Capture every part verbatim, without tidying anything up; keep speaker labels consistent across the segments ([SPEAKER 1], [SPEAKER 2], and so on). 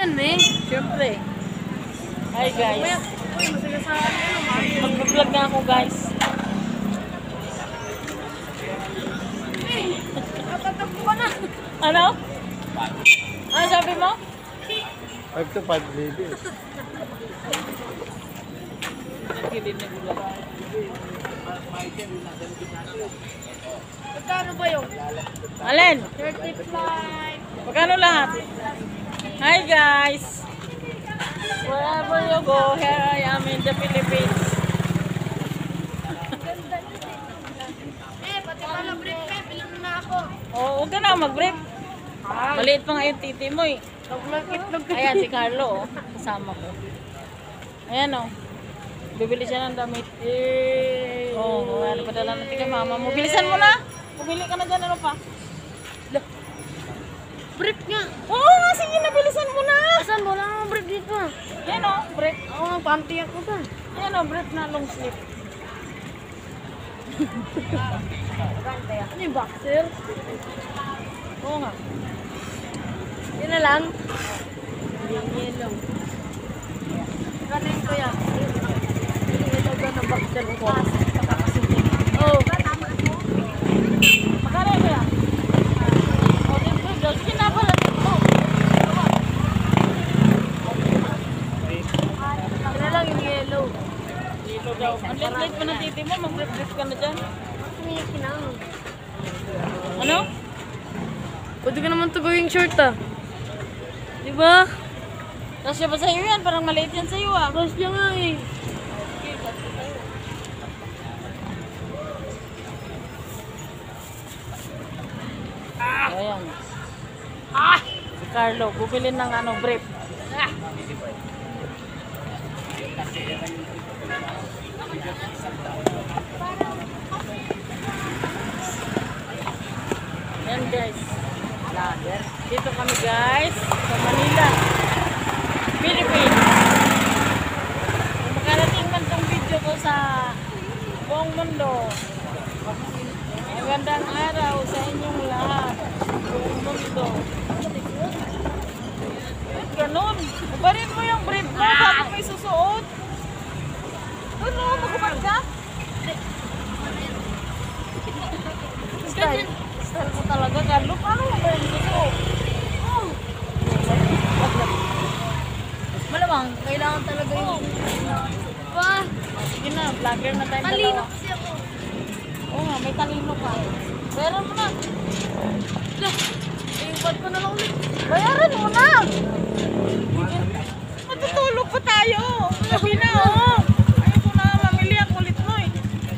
[SPEAKER 1] Yan eh.
[SPEAKER 2] Siyempre. Hi guys.
[SPEAKER 1] Uy, masaya sa ano, mami.
[SPEAKER 2] Mag-vlog na ako guys.
[SPEAKER 1] Natatakbo ka na.
[SPEAKER 2] Ano? Ano sabi mo?
[SPEAKER 3] five to five lady.
[SPEAKER 1] Magkano ba yun?
[SPEAKER 2] Alin?
[SPEAKER 1] thirty-five.
[SPEAKER 2] Magkano lahat? Hi guys. Wherever you go, here I am in the Philippines.
[SPEAKER 1] Eh, pati pala brief eh. Bilang na ako.
[SPEAKER 2] Oh, huwag ka na mag-brief. Maliit pa nga yung titi mo eh.
[SPEAKER 1] Itlog-itlog.
[SPEAKER 2] Ayan si Carlo, oh. Kasama ko. Ayan oh. Bibili siya ng damit.
[SPEAKER 1] Eh.
[SPEAKER 2] Oh, ano padala natin kay mama mo. Bilisan mo na. Bumili ka na dyan, ano pa?
[SPEAKER 1] Brief nga.
[SPEAKER 2] Oo nga, sige na, bilisan mo na.
[SPEAKER 1] Asan mo lang ang brief dito ah?
[SPEAKER 2] Ayan oh, brief.
[SPEAKER 1] Ako nga, panty ako ba?
[SPEAKER 2] Ayan oh, brief na long sleeve.
[SPEAKER 1] Ano yung boxer?
[SPEAKER 2] Oo nga.
[SPEAKER 1] Yun na lang. Yung yellow. Kanin ko yan. Yellow ka na boxer ko. Oh.
[SPEAKER 2] Magkano ito yan? Oh, yung brief daw. Sige na pala dito.
[SPEAKER 1] Yun na lang yung yellow.
[SPEAKER 2] Dito daw. Ang liit-liit pa ng titi mo, mag-brief ka na dyan.
[SPEAKER 1] Ano yung kinang?
[SPEAKER 2] Ano?
[SPEAKER 1] Pwede ka naman to gawing short ah. Diba?
[SPEAKER 2] Kasya ba sa'yo yan? Parang maliit yan sa'yo ah.
[SPEAKER 1] Close niya nga eh.
[SPEAKER 2] Ayan. Ah! Si Carlo, bumili ng ano, brief. Ah! Yan guys. Lager. Dito kami guys sa Manila, Philippines. Makarating man tong video ko sa buong mundo. Magandang araw sa inyong lahat. Buong mundo. Ganon. Ubarin mo yung brief mo bago mo isusuot. Ano, magubad ka? Style. Style mo talaga, Carlo. Paano mo ba yung isusuot? Oh.
[SPEAKER 1] Malamang, kailangan talaga yung... Pa,
[SPEAKER 2] Sige na, vlogger na tayo
[SPEAKER 1] talino
[SPEAKER 2] dalawa.
[SPEAKER 1] kasi ako.
[SPEAKER 2] Oo nga, may talino pa. Bayaran mo na.
[SPEAKER 1] Lah, yung bad ko na lang ulit.
[SPEAKER 2] Bayaran mo na! Matutulog pa tayo. Sabi na, oh. Ayaw ko na, mamili ako ulit mo eh.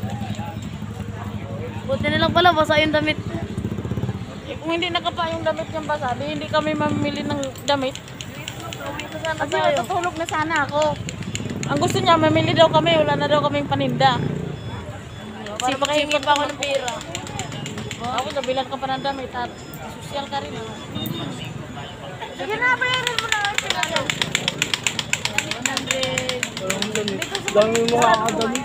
[SPEAKER 1] Buti na lang pala, basa yung damit.
[SPEAKER 2] Eh, kung hindi nakapa yung damit niyang basa, di hindi kami mamili ng damit. Kasi matutulog na sana ako. Ang gusto niya, mamili daw kami, wala na daw kaming paninda.
[SPEAKER 1] Sipak-sipak pa ako ng pera.
[SPEAKER 2] Ako, nabilan ka pa ng damit at social ka rin.
[SPEAKER 1] Sige na, bayaran mo na. one hundred.
[SPEAKER 3] Dami mo kakadami.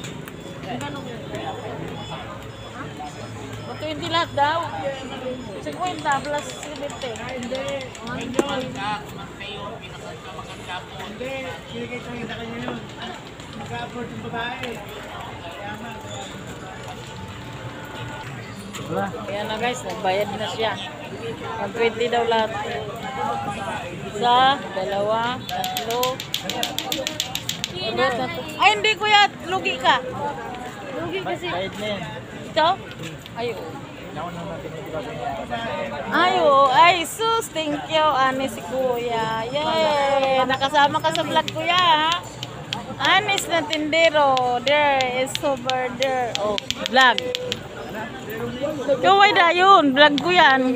[SPEAKER 2] Bato hindi lahat daw. fifty plus fifty.
[SPEAKER 3] Hindi. Hindi. Sinigay sa kita kanya yun. Mag-afford yung babae. Wala.
[SPEAKER 2] Kaya na guys, nagbayad na siya. one twenty daw lahat. Isa, dalawa, tatlo. Abot na to. Ay, hindi kuya, lugi ka.
[SPEAKER 1] Lugi kasi.
[SPEAKER 3] Kahit na yan.
[SPEAKER 2] Ito? Ay, oo. Ay, oo. Ay, sus, thank you. Ani si kuya. Yay! Nakasama ka sa vlog kuya, ha? Anis na tindero. There is over there. Oh, vlog. Kaway da yun. Vlog ko yan.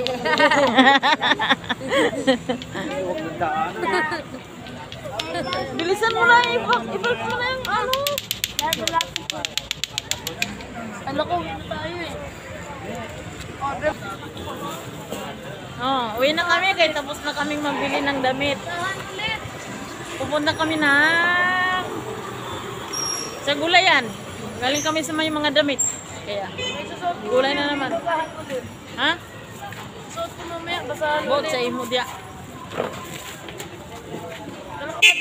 [SPEAKER 2] Bilisan mo na. I-vlog mo na yung ano.
[SPEAKER 1] Ano ko, tayo eh.
[SPEAKER 2] Oh, uwi na kami kaya tapos na kaming mabili ng damit. Pupunta kami na sa gulayan. Galing kami sa may mga damit. Kaya, gulay na naman. Ha?
[SPEAKER 1] Suot ko mamaya, basahan
[SPEAKER 2] Bot sa imo dia.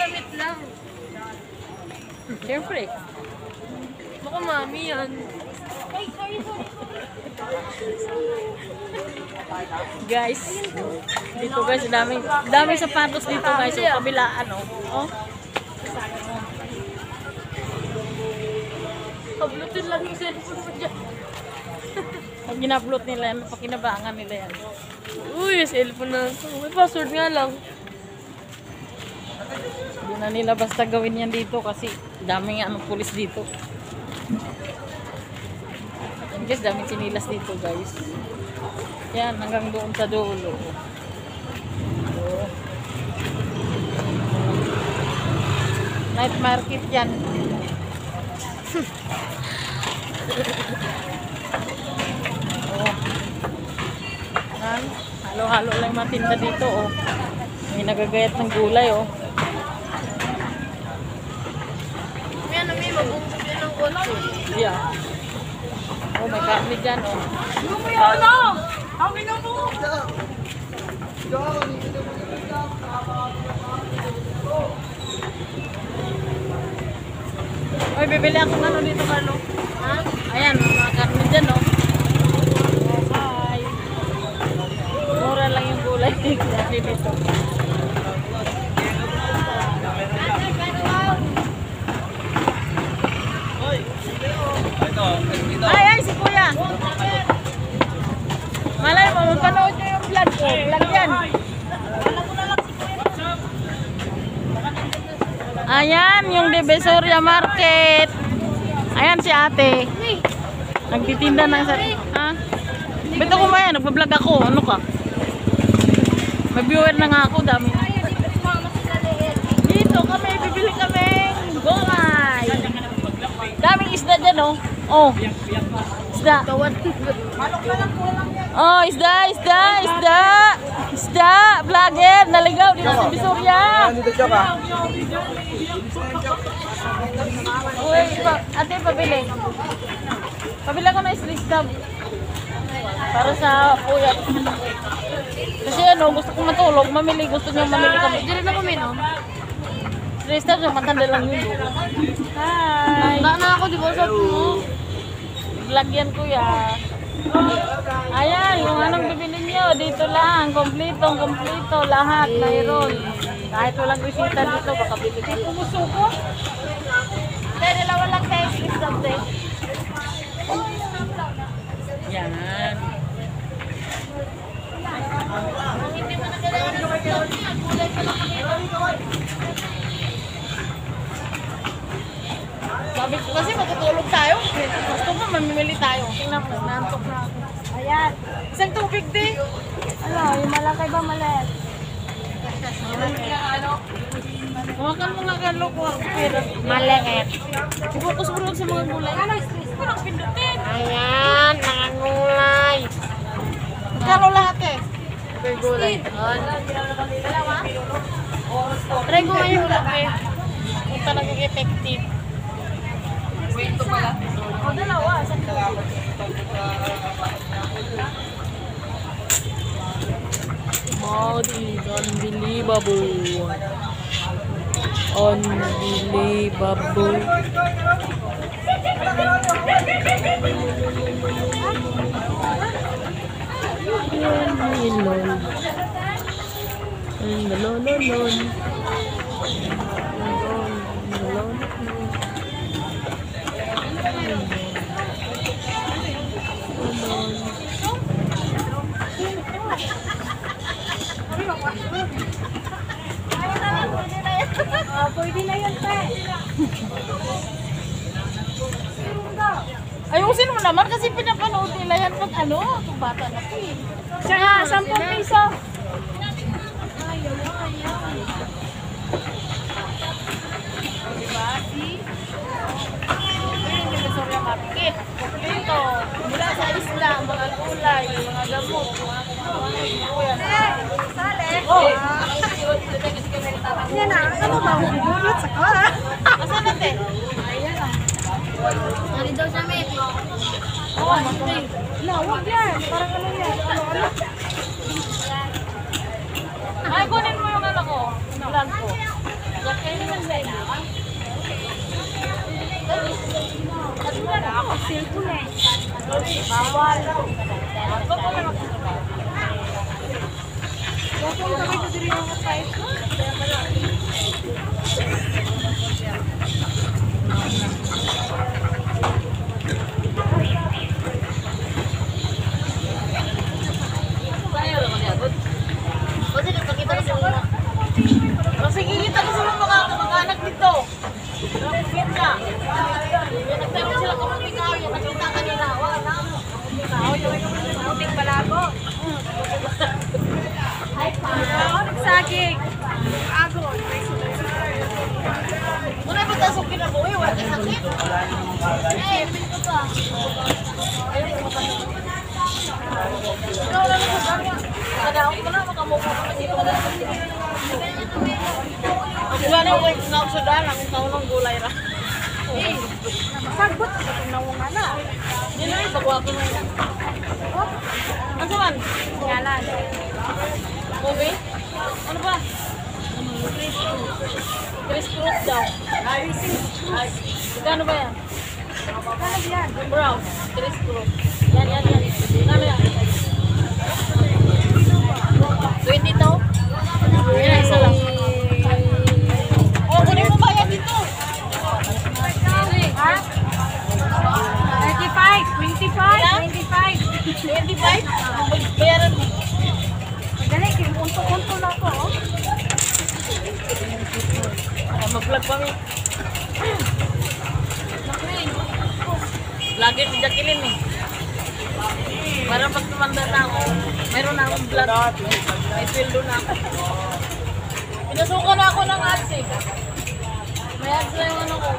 [SPEAKER 1] damit lang.
[SPEAKER 2] Siyempre.
[SPEAKER 1] Baka mami yan.
[SPEAKER 2] Guys, dito guys, daming daming sapatos dito guys. So, kabilaan oh. Oh.
[SPEAKER 1] Kablutin lang yung cellphone mo dyan.
[SPEAKER 2] Pag ginablot nila yan, pakinabangan nila yan.
[SPEAKER 1] Uy, cellphone na ito. May password nga lang.
[SPEAKER 2] Hindi na nila basta gawin yan dito kasi daming ano, pulis dito. Yan guys, daming sinilas dito guys. Yan, hanggang doon sa dulo. So, night market yan. Oh. Yan, halo-halo lang yung mga tinda dito oh. May nagagayat ng gulay oh.
[SPEAKER 1] May ano, may mag-umpok yan ng kotse.
[SPEAKER 2] Yeah. Oh, may karne dyan, oh. Oy, bibili ako ng ano dito, Carlo. Ha? Ayan, mga karne dyan, oh. Bye. Mura lang yung gulay dito. Ay, ay, si Kuya. Malay mo, mapanood nyo yung vlog ko. Vlog yan. Ayan, yung Divisoria Market. Ayan si ate. Nagtitinda ng sa... Ha? Bito ko maya, nagbablog ako. Ano ka? May viewer na nga ako, dami na. Dito kami, bibili kami. Gulay. Daming isda dyan, oh. Oh. Isda. Oh, isda, isda, isda. Isda, vlogger, naligaw dito sa Divisoria. Uy, pa, ate, pabili. Pabili ako na isda. Para sa puyat. Kasi ano, gusto ko matulog, mamili, gusto niya mamili kami.
[SPEAKER 1] Diyan na kami, no?
[SPEAKER 2] Tristan, so matanda lang yun. Hi!
[SPEAKER 1] Baka na ako, di ba? Sabi mo.
[SPEAKER 2] Vlog yan, kuya. Ayan, yung anong bibili nyo, dito lang. Kompletong, kompleto, lahat, mayroon. Kahit walang resita dito, baka bili ka. Pumusuko? Kaya dalawa lang kayo, please, someday. Yan. Hindi mo nagalawa ng gulay pa lang kami. Sabi ko kasi matutulog tayo. Gusto mo, mamimili tayo. Tingnan mo, nantok na ako. Ayan. Isang tubig din. Ano, yung malaki ba malet? Kumakan mo nga kalo ko ako pero maliit. Ibutos mo lang sa mga gulay. Ano, walang pindutin. Ayan, mga gulay. Kalo lahat eh. Per gulay. Dalawa? Try ko ngayon lang eh. Kung talagang effective. Ito pala. O, dalawa. Mouth is unbelievable. Unbelievable. Lol. Lol, lol, lol.
[SPEAKER 1] Ah, pwede na yan, pe.
[SPEAKER 2] Ayusin mo naman kasi pinapanood nila yan pag ano, itong bata na ito eh.
[SPEAKER 1] Tsaka, sampung piso.
[SPEAKER 2] Diba? See? Ayun yung Divisoria Market. Kompleto. Mula sa isla, mga gulay, mga gamot, mga kuya. Oh!
[SPEAKER 1] Yan na, ano ba? Bubulot sa ko, ha?
[SPEAKER 2] Asan natin?
[SPEAKER 1] Ano daw sa may?
[SPEAKER 2] Oo, matulog.
[SPEAKER 1] No, wag yan. Parang ano yan? Ano, ano?
[SPEAKER 2] Ay, kunin mo yung ano ko. Vlog ko. Jack,
[SPEAKER 1] Ako cellphone eh. Bawal. Bawal ka kayo diri ang type.
[SPEAKER 2] Kasi kikita ko sa mga kamag-anak dito. Nakikita ka. Nagtanong sila kung ikaw yung nakita ka nila. Wala na. Ikaw yung puting balago.
[SPEAKER 1] Ay pa. Nagsaging. Agon.
[SPEAKER 2] Muna ba tasok kinabuhi? Wala kang sakit? Eh, dito ka. Ayaw ko matanong. Ikaw wala na sa gano'n. Kadaong ko na, makamukha ka kasi ito. Wala na ko yung nausudan. Ang taunong gulay ra. Eh,
[SPEAKER 1] Sagbot. Itong nawunga na.
[SPEAKER 2] yun na yung pagwapo na yun. Ano man?
[SPEAKER 1] Ngalan.
[SPEAKER 2] Movie? Ano ba? Chris Cruz daw. Ay, gano ba yan?
[SPEAKER 1] Ano yan?
[SPEAKER 2] Brown. Chris Cruz. Yan, yan, yan. Gano yan? twenty to? Yan, isa lang. Oh, kunin mo ba yan dito?
[SPEAKER 1] Ha? thirty-five, twenty-five, twenty-five.
[SPEAKER 2] twenty-five? Bayaran mo.
[SPEAKER 1] Dali, unto-unto na ako. Oh.
[SPEAKER 2] Ah, mag-vlog kami. Vlogger si Jacqueline eh. Para pag tumanda na ako, mayroon na akong vlog. May pildo na ako. Pinasukan na ako ng ads eh. May ads na yung ano ko.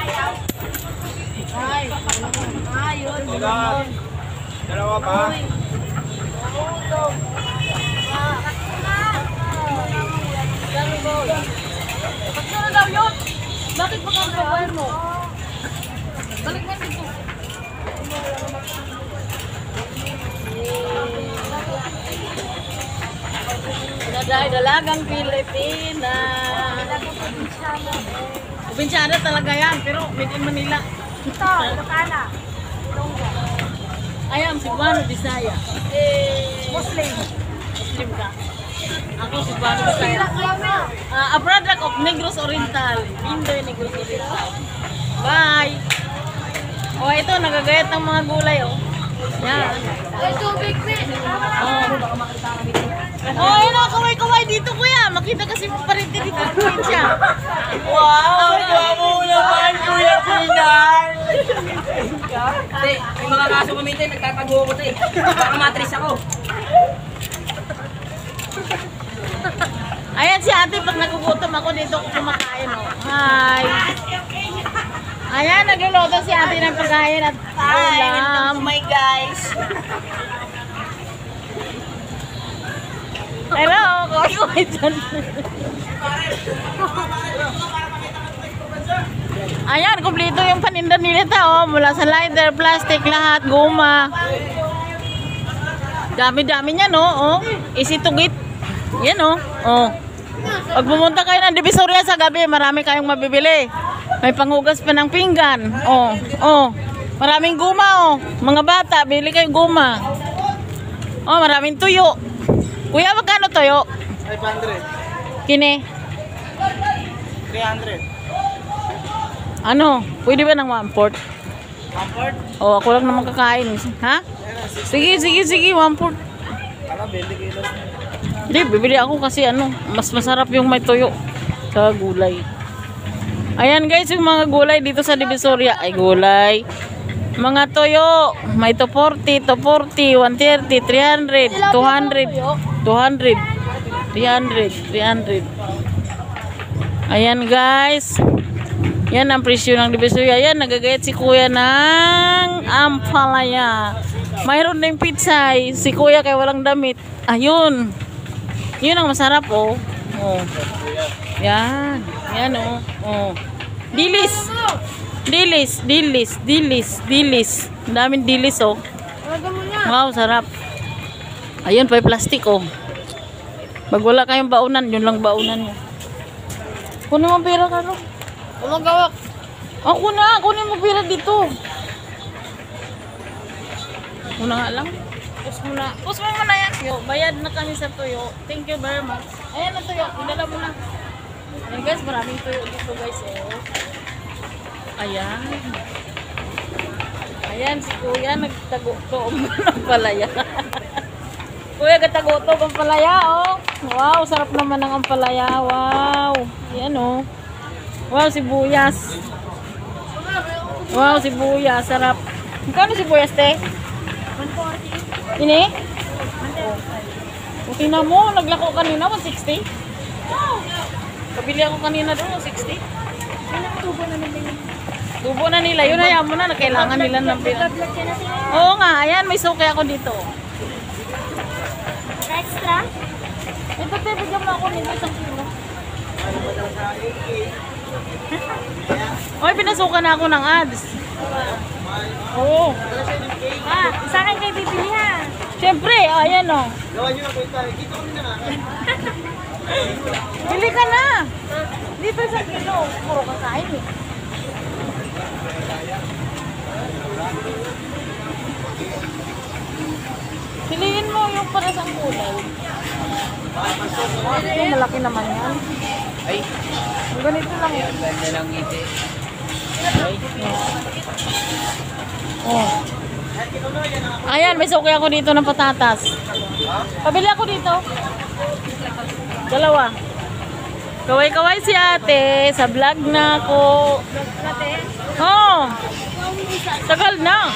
[SPEAKER 2] Ay, ay, yun. Yun.
[SPEAKER 3] Dalawa pa.
[SPEAKER 2] Uy. Oo, ito. Ah. Dami mo. Ba't na daw yun? Bakit ba kang kawain mo? Balik mo dito. Daday, dalagang Pilipina. Probinsyana talaga yan, pero made in Manila.
[SPEAKER 1] Ito, Ilocana. Ilonggo.
[SPEAKER 2] I am Cebuano Bisaya. Eh,
[SPEAKER 1] Muslim.
[SPEAKER 2] Muslim ka. Ako Cebuano Bisaya. Uh, a product of Negros Oriental. Indoy Negros Oriental. Bye! Oh, ito, nagagayat ng mga gulay, oh. Yan.
[SPEAKER 1] Ay, tubig, Pin.
[SPEAKER 2] Oh. Oh, yun na, kaway-kaway dito, kuya. Makita kasi mo pa rin dito ang probinsya. Wow!
[SPEAKER 3] Guwapo naman, Kuya Pinar!
[SPEAKER 4] Ate, may mga kaso kami ito, nagtatago ako ito eh. Baka matris ako.
[SPEAKER 2] Ayan si ate, pag nagugutom ako dito ako kumakain, oh. Hi! Ayan, nagluluto si ate ng pagkain at ulam.
[SPEAKER 4] my guys.
[SPEAKER 2] Hello, kaway-kaway dyan. Ayan, kumpleto yung paninda nila ta, oh. Mula sa lighter, plastic, lahat, guma. Dami-dami niya, no? Oh. Easy to get. Yan, oh. Oh. Pag pumunta kayo ng Divisoria sa gabi, marami kayong mabibili. May panghugas pa ng pinggan. Oh. Oh. Maraming guma, oh. Mga bata, bili kayo guma. Oh, maraming tuyo. Kuya, magkano toyo?
[SPEAKER 3] five hundred.
[SPEAKER 2] Kini?
[SPEAKER 3] three hundred.
[SPEAKER 2] Ano? Pwede ba ng one-fourth?
[SPEAKER 3] Comfort?
[SPEAKER 2] O, ako lang naman kakain. Ha? Sige, sige, sige, one-fourth.
[SPEAKER 3] Alam, twenty kilos.
[SPEAKER 2] Hindi, bibili ako kasi ano, mas masarap yung may tuyo sa gulay. Ayan guys, yung mga gulay dito sa Divisoria. Ay, gulay. Mga toyo, may two forty, two forty, one thirty, three hundred, two hundred, two hundred, three hundred, three hundred. Ayan guys. Yan ang presyo ng Divisoria. Yan, nagagayat si kuya ng ampalaya. Mayroon din pizza. Si kuya kaya walang damit. Ayun. Yun ang masarap, oh. Oh. Yan. Yan, oh. Oh. Dilis. Dilis, dilis, dilis, dilis. Ang daming dilis, oh. Wow, sarap. Ayun, pa yung plastic, oh. Pag wala kayong baunan, yun lang baunan nyo. Kunin mo pera ka, no?
[SPEAKER 1] Walang gawak.
[SPEAKER 2] Ako na, kunin mo pera dito. Una nga lang. Pus mo na. Pus mo muna yan. Yo, bayad na kami sa tuyo. Thank you very much. Ayan na tuyo. Idala mo na. Ayan guys, maraming tuyo dito guys. Oh. Ayan. Ayan si kuya nagtago-tog ng palaya. Kuya nagtago-tog ang palaya. Oh. Wow, sarap naman ng ampalaya. Wow. Ayan oh. Wow, sibuyas. Wow, sibuyas. Sarap. Magkano sibuyas, te?
[SPEAKER 1] one forty.
[SPEAKER 2] Ini? O, tingnan mo, naglako kanina, one sixty. Kabili ako kanina doon, one sixty.
[SPEAKER 1] Tubo na nila yun.
[SPEAKER 2] Tubo na nila, yun ayaw mo na, na kailangan nila ng pera.
[SPEAKER 1] Vlog ka na sila.
[SPEAKER 2] Oo nga, ayan, may suki ako dito.
[SPEAKER 1] Extra?
[SPEAKER 2] Ito, te, bigyan mo ako nito isang kilo. Oy, pinasukan na ako ng ads. Oo.
[SPEAKER 1] Ah, sa akin kayo bibili ha.
[SPEAKER 2] Siyempre, oh, ayan o.
[SPEAKER 3] Gawa nyo na kwenta. Dito kami na nga.
[SPEAKER 2] Bili ka na. Dito isang kilo. Puro kakain eh. Piliin mo yung para sa kulay. Ito, malaki naman yan.
[SPEAKER 4] Ay,
[SPEAKER 2] Ang ganito lang eh.
[SPEAKER 4] ganda lang ngiti.
[SPEAKER 2] Oh. Ayan, may suki ako dito ng patatas. Pabili ako dito. Dalawa. Kaway-kaway si ate. Sa vlog na ako. Oh. Tagal na.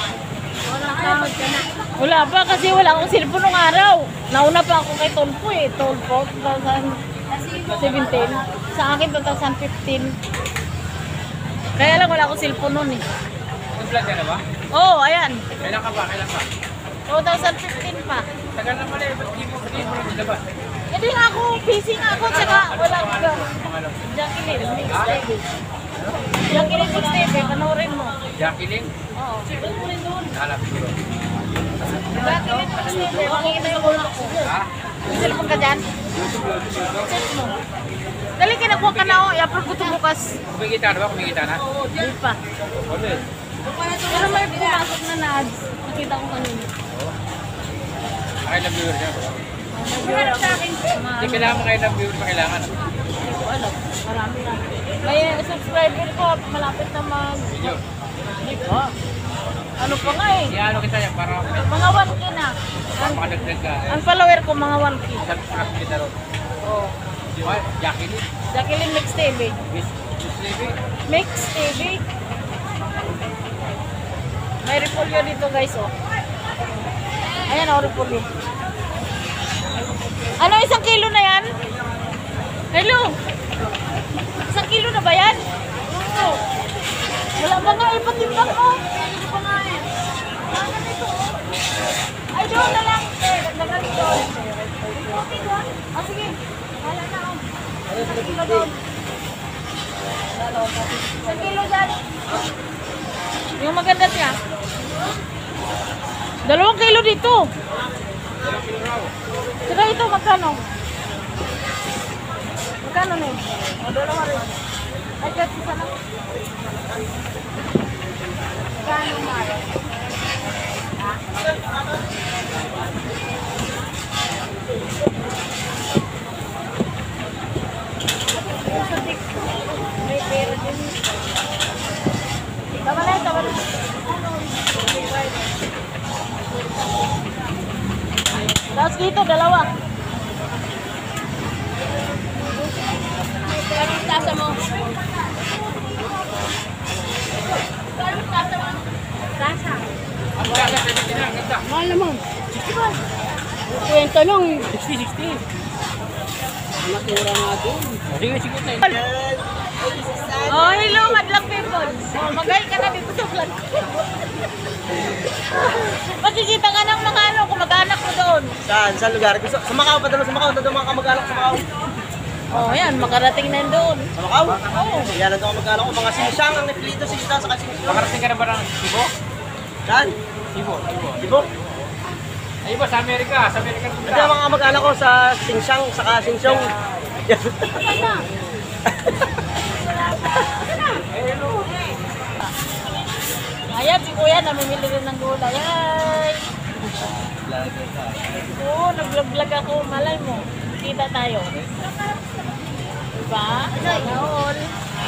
[SPEAKER 2] Wala pa kasi wala akong cellphone nung araw. Nauna pa ako kay Tolpo eh. Tolpo, twenty seventeen. Sa akin, twenty fifteen. Kaya lang wala akong cellphone nun eh.
[SPEAKER 4] Nag-vlog ka na ba?
[SPEAKER 2] Oh, ayan.
[SPEAKER 4] Kailan ka ba? Kailan pa?
[SPEAKER 2] twenty fifteen pa.
[SPEAKER 4] Tagal na pala eh. Ba't di mo hindi mo rin nilabas?
[SPEAKER 2] Hindi nga ako, busy nga ako, tsaka wala ka.
[SPEAKER 4] Mga alam.
[SPEAKER 2] Jacqueline, mix baby. Jacqueline, mix baby, panoorin mo.
[SPEAKER 4] Jacqueline?
[SPEAKER 2] Oo, siguro mo rin doon.
[SPEAKER 4] Hanap siguro.
[SPEAKER 2] Jacqueline, mix baby, makikita yung ulo ko.
[SPEAKER 4] Ha?
[SPEAKER 2] May cellphone ka dyan? Check mo. Dali, kinakuha ka na, oh. I-upload ko ito bukas.
[SPEAKER 4] Kumikita na ba? Kumikita na?
[SPEAKER 2] Di pa.
[SPEAKER 4] Ano eh?
[SPEAKER 2] Pero may pumasok na na ads. Nakita ko kanina.
[SPEAKER 4] Kaya ng viewer niya.
[SPEAKER 2] Nag-viewer sa akin.
[SPEAKER 4] Hindi kailangan mo kayo ng viewer pa kailangan.
[SPEAKER 2] Hindi ko alam. Marami na. May subscriber ko, malapit na mag...
[SPEAKER 4] Video.
[SPEAKER 2] Hindi ko. Ano pa nga eh.
[SPEAKER 4] Iano kita yan para
[SPEAKER 2] Mga one K na.
[SPEAKER 4] para makadagdag ka.
[SPEAKER 2] Ang follower ko mga one K.
[SPEAKER 4] Subscribe kita ron.
[SPEAKER 2] Oh.
[SPEAKER 4] Ay, Jacqueline.
[SPEAKER 2] Jacqueline Mix T V.
[SPEAKER 4] Miss Miss Levy.
[SPEAKER 2] Mix T V. May repolyo dito guys oh. Ayan oh, repolyo. Ano, isang kilo na yan? Hello? Isang kilo na ba yan? Oo. Wala pa nga, ipatimbang mo. Hindi pa nga eh. Ah, ganito oh. Ay, doon na lang. Dagdagan doon. Okay doon? Ah, sige. Wala na oh. Isang kilo doon. Isang kilo dyan. Yung maganda siya. Dalawang kilo dito. Saka ito, magkano? Magkano na yun? O, dalawa rin. Ay, kahit isa na. Magkano nga rin? May pera din. Tama na, tama na. Tapos dito, dalawa. Anong tasa mo? Anong tasa mo? Tasa.
[SPEAKER 4] Ang kaya pwede din ang ganda.
[SPEAKER 1] Mahal naman. Kwenta lang eh.
[SPEAKER 4] sixty, sixty.
[SPEAKER 1] Matura natin.
[SPEAKER 4] Sige, sige tayo.
[SPEAKER 2] Oh, hello, madlang people. Oh, magay ka na dito sa vlog. Makikita ka ng mga ano, kung mag-anak mo doon.
[SPEAKER 3] Saan? Saan lugar? Gusto, sa Macau pa naman sa Macau. Nandun mga kamag-anak sa Macau.
[SPEAKER 2] Oh, yan, makarating na yun doon.
[SPEAKER 3] Sa Macau?
[SPEAKER 2] Oo.
[SPEAKER 3] Yan ang kamag-anak ko. Mga sinisang ang nagpilito sa isda sa kasinisang.
[SPEAKER 4] Makarating ka na ba ng Cebu?
[SPEAKER 3] Saan?
[SPEAKER 4] Cebu, Cebu.
[SPEAKER 3] Dibo?
[SPEAKER 4] Ay ba, sa Amerika. Sa Amerika.
[SPEAKER 3] Hindi ang mga kamag-anak ko sa Singsang, sa Kasinsong.
[SPEAKER 2] namimili rin ng gulay. Ay! Oo, nag-vlog ako. Malay mo. Kita tayo. Diba? Sana all.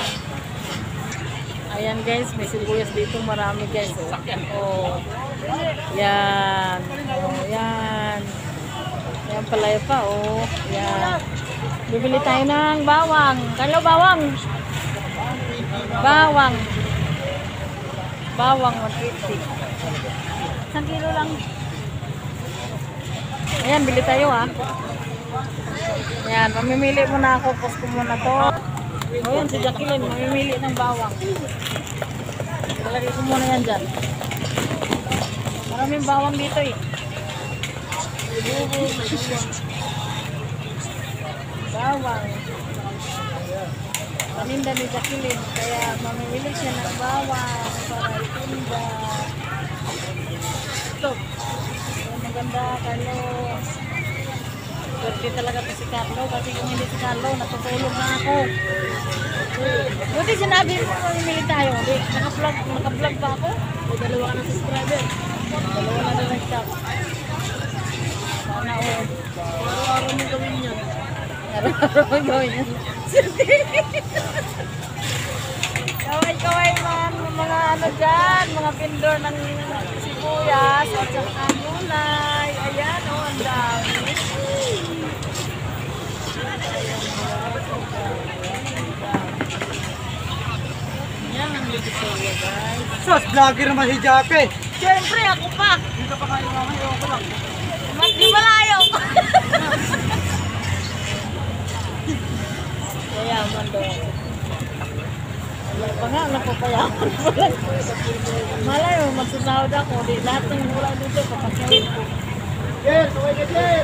[SPEAKER 2] Ayan guys, may sibuyas dito. Marami guys. Oh. Yan. Oh, yan. Yan pala yun pa. Oh. Yan. Bibili tayo ng bawang. Kalo bawang. Bawang. Bawang one fifty. Isang kilo lang. Ayan, bili tayo ha. Ayan, mamimili muna ako. Post ko muna to. O yan, si Jacqueline, mamimili ng bawang. Ilagay ko muna yan dyan. Maraming bawang dito eh. Bawang. Paninda ni Jacqueline, kaya mamimili siya ng bawang para itinda. Ito. Ayan, maganda, Carlo. Swerte talaga to si Carlo, kasi kung hindi si Carlo, natutulog na ako. Buti sinabi mo, mamimili tayo. Naka-vlog, naka-vlog ba ako? May dalawa ka ng subscriber. Dalawa na lang siya. Sana o. Araw-araw mo gawin yan. Araw-araw mo gawin yan. Kaway-kaway man, mga ano dyan, mga vendor ng sibuyas at saka gulay. Ayan o, ang dami. Yan ang Ludisoria guys.
[SPEAKER 3] Sos, vlogger naman si Jackie.
[SPEAKER 2] Siyempre ako pa.
[SPEAKER 3] Hindi ka pa kayo mamaya, ako lang.
[SPEAKER 2] Mas di malayo. Kayaman daw ako. Wala pa nga, napapayaman pa lang. Malayo, magsasahod ako. Di, lahat ng mura dito, papasyahin ko.
[SPEAKER 3] Yes, okay ka dyan.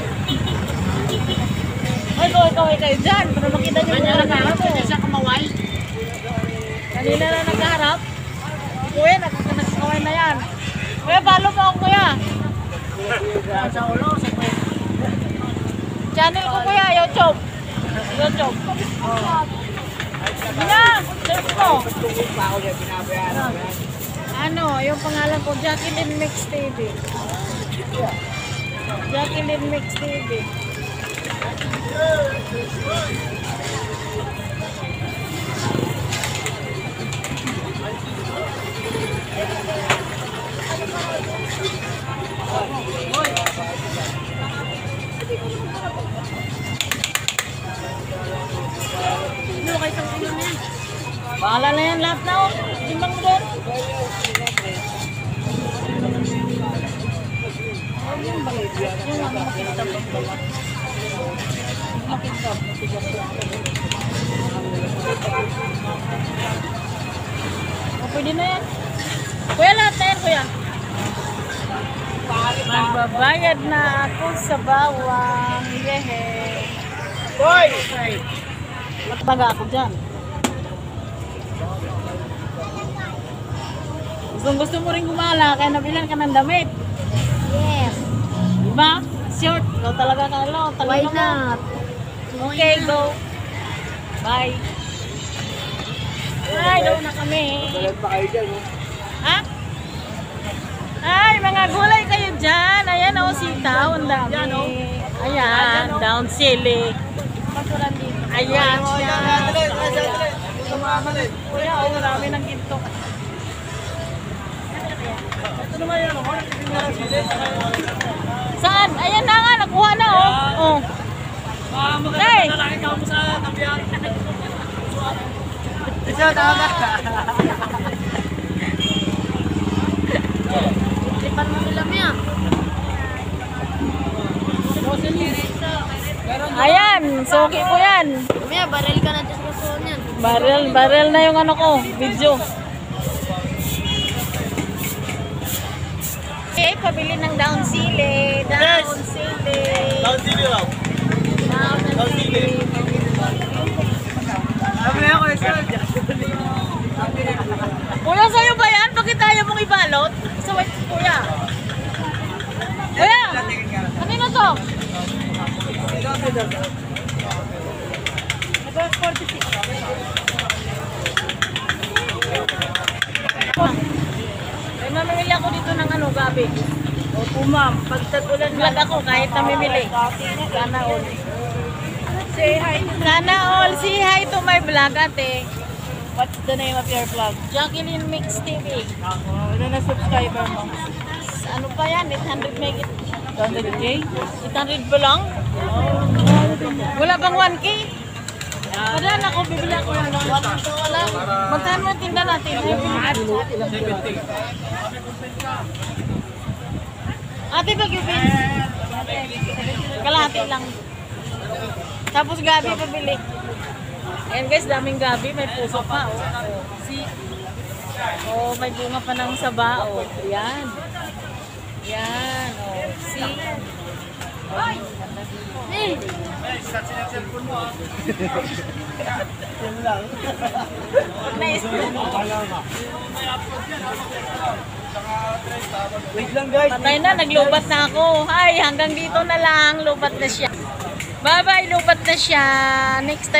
[SPEAKER 2] Ay, kaway kaway kayo dyan. Para makita nyo muna nagharap ko.
[SPEAKER 3] Siya kumaway.
[SPEAKER 2] Kanina na nagharap. Kuya, nagkakaway na yan. Kuya, follow mo ako kuya.
[SPEAKER 3] Sa ulo, sa pwede.
[SPEAKER 2] Channel ko kuya, YouTube. YouTube. Sige na, search mo. Ano, yung pangalan ko, Jacqueline Mix T V. Jacqueline Mix T V. Bahala na yan lahat na oh. Timbang mo doon. Yung balit. Yung ano makintab. Makintab. O pwede na yan. Kuya lahat na yan kuya. Magbabayad na ako sa bawang. Yehe.
[SPEAKER 3] Boy!
[SPEAKER 2] Magbaga ako dyan. Kung gusto mo rin gumala, kaya nabilan ka ng damit.
[SPEAKER 1] Yes.
[SPEAKER 2] Diba? Short. Ikaw talaga ka, lo.
[SPEAKER 1] Why not?
[SPEAKER 2] Okay, go. Bye. Ay, doon na kami.
[SPEAKER 3] Balat pa kayo dyan, oh.
[SPEAKER 2] Ha? Ay, mga gulay kayo dyan. Ayan, oh, sitaw. Ang dami. Ayan, down sili. Ayan, siya. Kuya, oh, marami ng ginto. Saan? Ayan na nga, nakuha na oh. Oh. Hey!
[SPEAKER 3] Isa, tama ka.
[SPEAKER 1] Lipan mo nila miya.
[SPEAKER 2] Ayan, suki ko yan.
[SPEAKER 1] Miya, baril ka na dyan sa kasuhan yan.
[SPEAKER 2] Barrel, barrel na yung ano ko, video. Okay, pabili ng down sili. Down sili.
[SPEAKER 3] Down sili raw.
[SPEAKER 2] Down
[SPEAKER 3] Down sili. Sabi na ako, isa.
[SPEAKER 2] Kuya, sa'yo ba yan? Bakit tayo mong ibalot? Sa white kuya. Kuya, kanino to? forty-six. Ay, mamimili ako gabi.
[SPEAKER 1] Opo ma'am, pag tag-ulan
[SPEAKER 2] Vlog ako kahit namimili. Sana all.
[SPEAKER 1] say hi.
[SPEAKER 2] Sana all. Say hi to my vlog, ate.
[SPEAKER 1] What's the name of your vlog?
[SPEAKER 2] Jacqueline Mix T V.
[SPEAKER 1] Oh, ilan na subscriber mo?
[SPEAKER 2] Ano pa yan? eight hundred meg it.
[SPEAKER 1] one hundred K?
[SPEAKER 2] eight hundred ba lang? Wala bang one K? Wala na ako, bibili ako ng wala. Magkano ang tinda natin? Ate, mag-ibig. Kalahati lang. Tapos gabi pabili. Ayan guys, daming gabi. May puso pa. Oh. See? Oh, may bunga pa ng saba. Oh. Yan. Yan. Oh. See? Eh. Nice.
[SPEAKER 3] Wait lang guys.
[SPEAKER 2] Patay na, naglubat na ako. Ay, hanggang dito na lang. Lubat na siya. Bye-bye, lubat na siya. Next time.